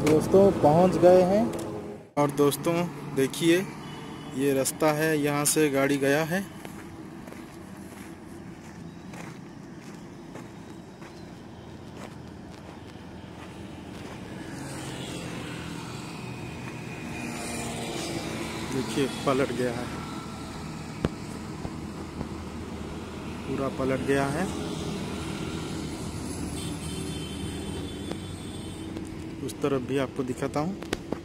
दोस्तों पहुंच गए हैं। और दोस्तों देखिए, ये रास्ता है, यहाँ से गाड़ी गया है। देखिए पलट गया है, पूरा पलट गया है। उस तरफ भी आपको दिखाता हूँ।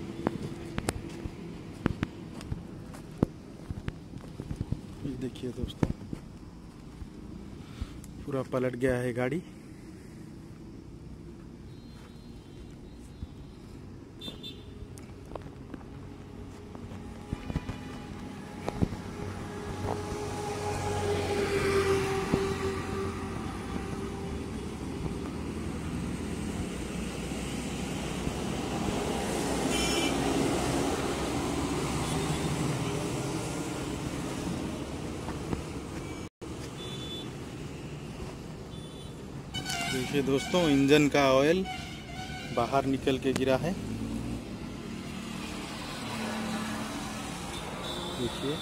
ये देखिए दोस्तों, पूरा पलट गया है गाड़ी। देखिए दोस्तों, इंजन का ऑयल बाहर निकल के गिरा है। देखिए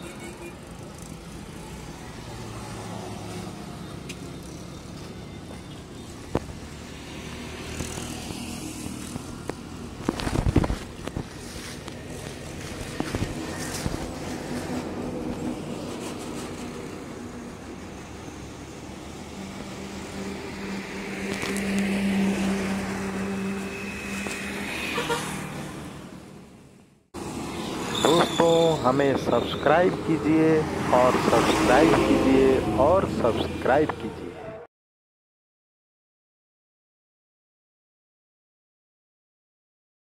दोस्तों हमें सब्सक्राइब कीजिए और सब्सक्राइब कीजिए और सब्सक्राइब कीजिए।